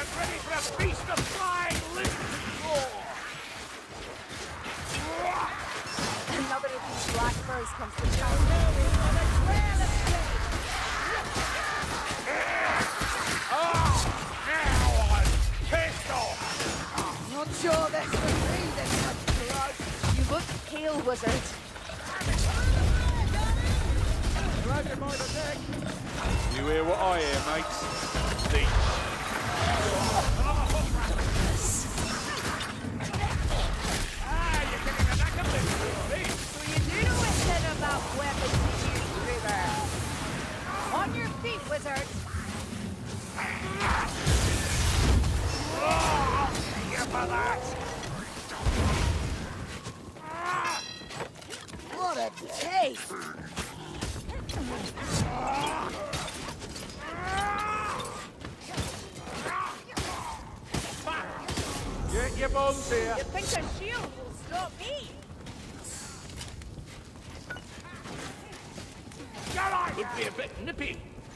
ready for a feast of flying limbs and gore! Another of these black furs comes to town. Now we've got a trail of shame. Now I'm pissed off! Not sure that's for breathing much blood. You look pale, wizard. Grab him by the neck! You hear what I hear, mates? Leech. You're getting a knack of this, please. So you do know anything about weapons in use, River? On your feet, wizard. I'll see you for that! What a taste! Get your bones here! You think a shield will stop me? It'd be a bit nippy.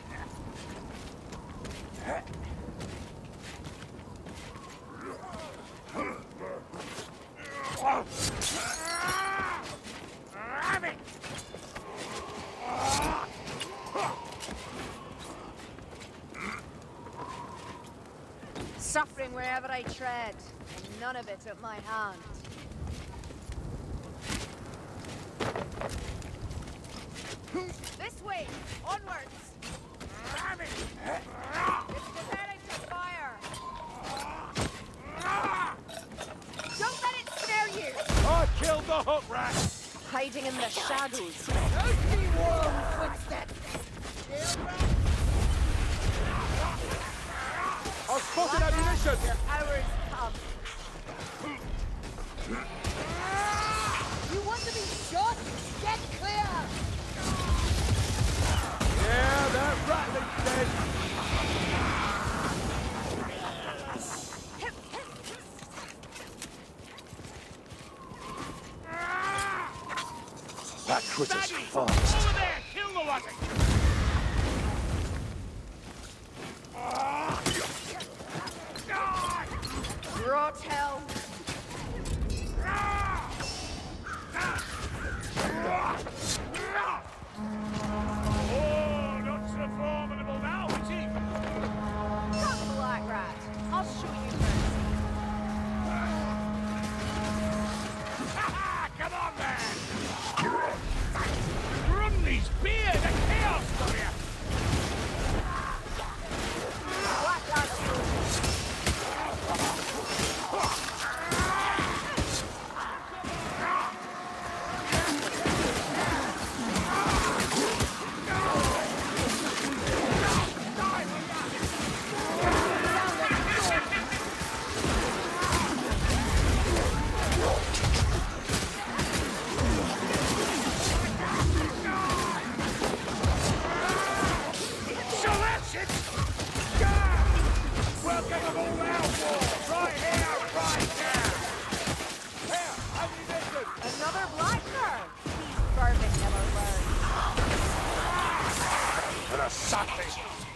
Have it! Suffering wherever I tread, and none of it at my hand. This way! Onwards! Have it! It's preparing to fire! Don't let it snare you! I killed the hook rat! Hiding in the shadows. Don't be warm, footsteps! I've spotted ammunition! Your hours come. You want to be shot? Get clear! Yeah, that ratling's dead! That critter's Daddy! fast. Over there! Kill the wagon! Rot hell. Oh, not so formidable now, is he? Come, Black Rat. I'll show you mercy. Come on, man! Grundy's beer, the chaos warrior! Black Rat. So that's it! Welcome of all round war! Right here, right now! Here, ammunition! Another Black Rat. These vermin never learn. And a sausage!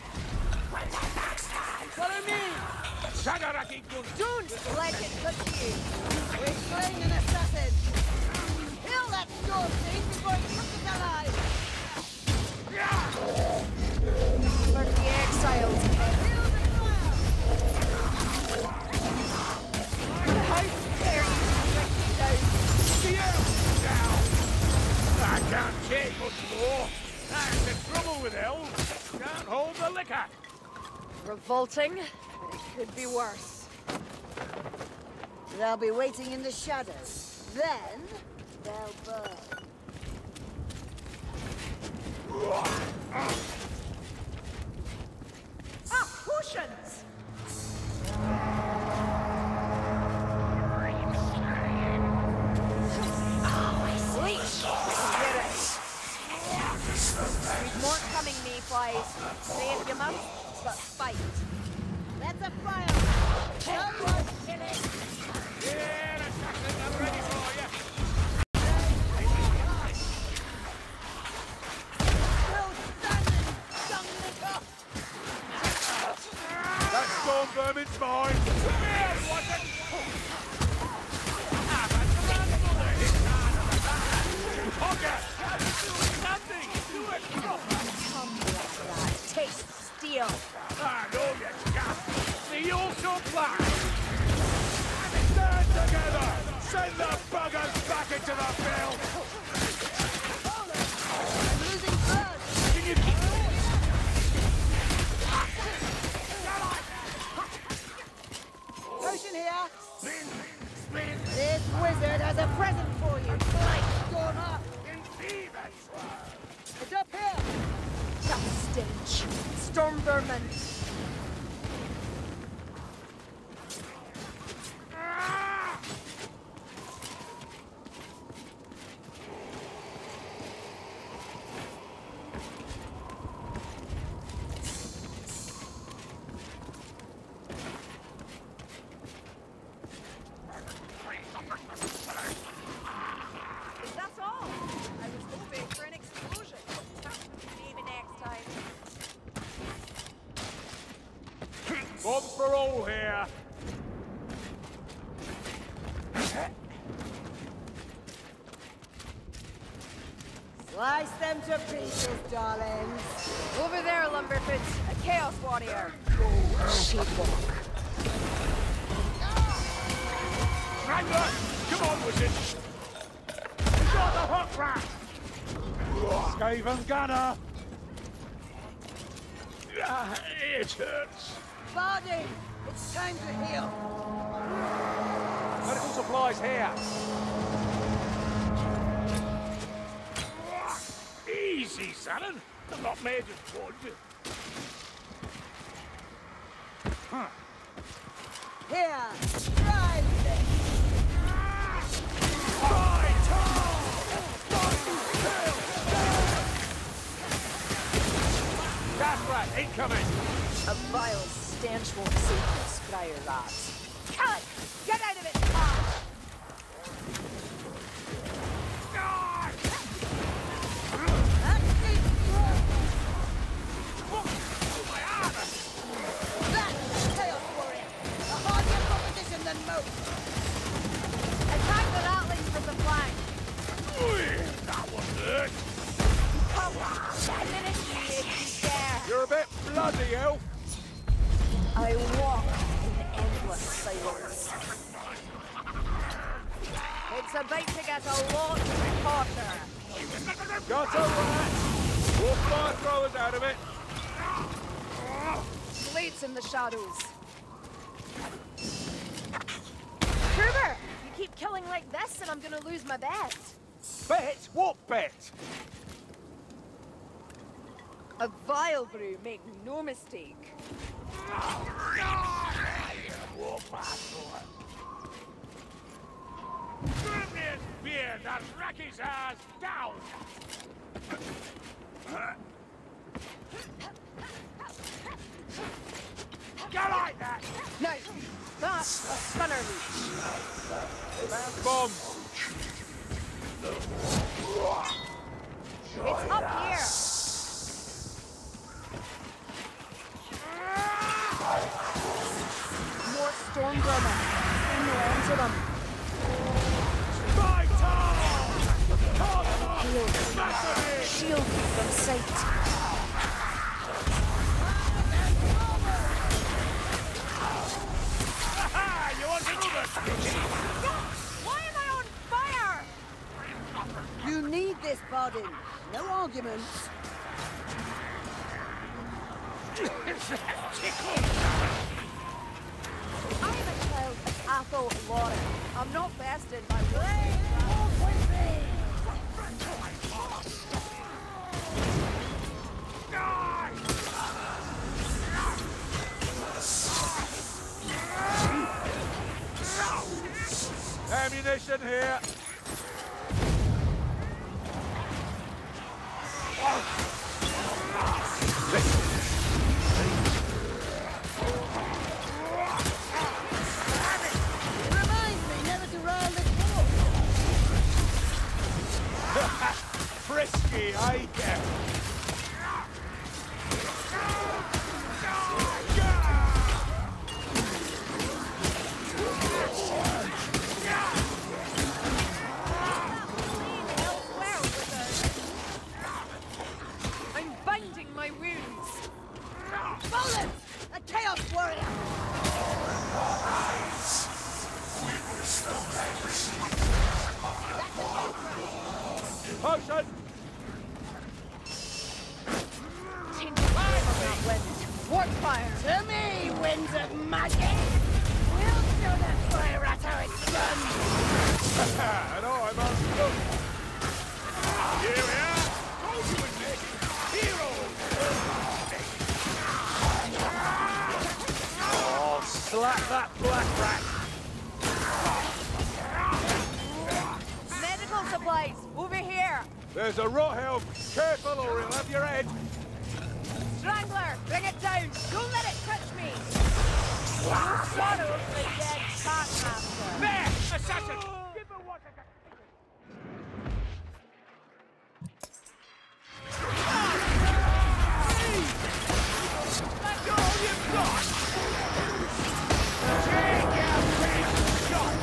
Follow me! Shagaraki gun! Don't let it touch you. We're slaying an assassin! Kill that storm thing before he comes alive! For the exiles. Kill the fire! How dare you strike me down? Down! I can't take much more! That's the trouble with elves! Can't hold the liquor! Revolting, but it could be worse. They'll be waiting in the shadows. Then, they'll burn. Ah, potions! Leech! Get it. We've more coming, mayflies. Say if you must, but fight. That's a fire! Someone kill it! Yeah, assassin, I'm ready for you! Still standing! Dung liquor! That storm Storm vermin's mine! Man, what a... Hogger! Something! Do it! Come like that. Taste steel. I know you can! See you also plan! Stand together! Send the buggers back into the field! I'm losing blood. Potion here. Spin! This wizard has a present for you. Light storm up. It's up here. That stench. Storm vermin. That's all. I was hoping for an explosion. Maybe next time. One for all here! Slice them to pieces, darlings. Over there, Lumberfoot. A Chaos Warrior. Sheepwalk. Wrangler! Come on, wizard! We got the hook rat! Skaven gunner! It hurts. Barding, it's time to heal. Medical supplies here. Easy, Salon. I'm not made of wood. Huh. Here, try this. Gas rat incoming! A vile stench won't save you, Scryer lads. Cut! Get out of it, Tom! That's Chaos Warrior. A hardier competition than most. Attack the ratlings from the flank. That one hurt. Come, finish me if you dare. You're a bit bloody, elf. I walk in endless silence. It's about to get a lot hotter. Got a rat. We'll fire throwers out of it. Blades in the shadows. Kruber, you keep killing like this and I'm gonna lose my bet. Bet? What bet? A vile brew, make no mistake. Gremlin beard that rack his ass down! Go like that! No, that's a stunner leech. Bomb! It's up here. More storm vermin. Bring the end to them. My tongue! Shield me from sight. Aha! You want to move it? Why am I on fire? You need this, Bardin. No arguments. I am a child of Athel Lauren. I'm not bested by way. Ammunition here. Remind me never to round this Frisky, eh? Potion! Warp fire! To me, winds of magic! We'll show that fire rat how it's done! And I'm on foot. Here we are! Told you we'd make it! Heroes! Oh, slap that black rat! Medical supplies, over here. There's a rot helm! Careful or he'll have your head! Strangler, bring it down. Don't let it touch me. No sorrow for the dead Taskmaster. There! Assassin! Give her what I got! That's all you've got! Take your best shot!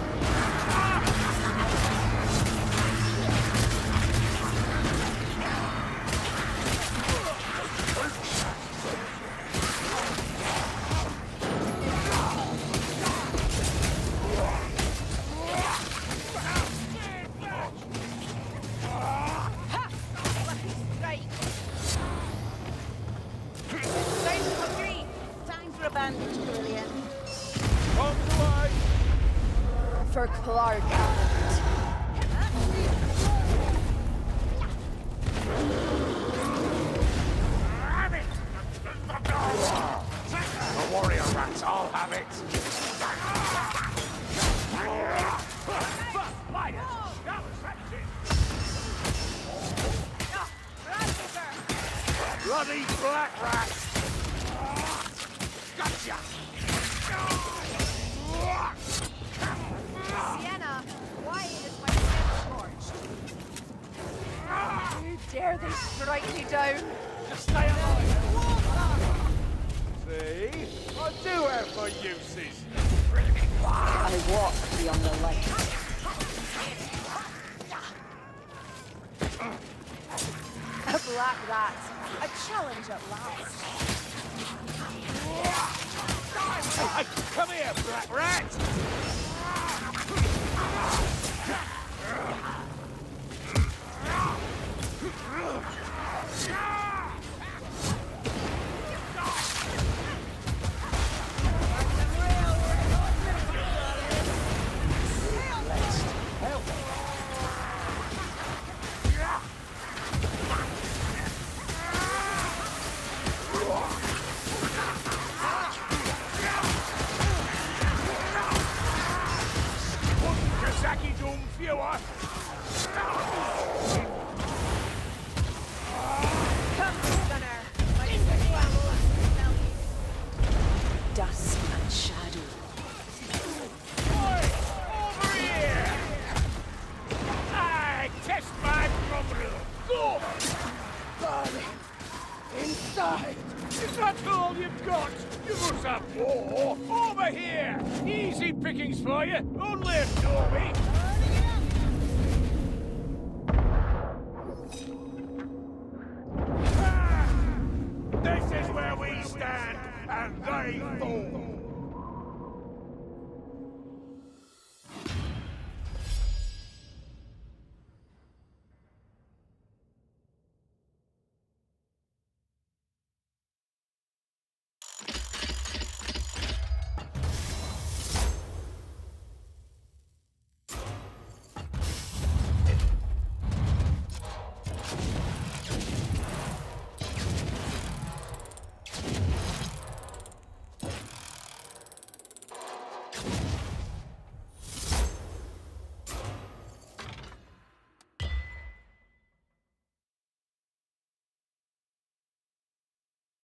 Time for a bandage, Brilliant. Bombs away! For Clark. The warrior rats, I'll have it! Bloody black rats! Gotcha! Sienna, why is my head scorched? How dare they strike me down? Just stay alive! See? I do have my uses! I walk beyond the light. A black rat. A challenge at last. Hey, come here, black rat! Kazaki Doom Viewer! Come, Gunner. My well smell you. Dusk and shadow. Oi! Over here! I test my problem! Go! Inside! Is that all you've got? You must have more! Over here! Easy pickings for you! Only a doorway! This is where we stand, and they fall!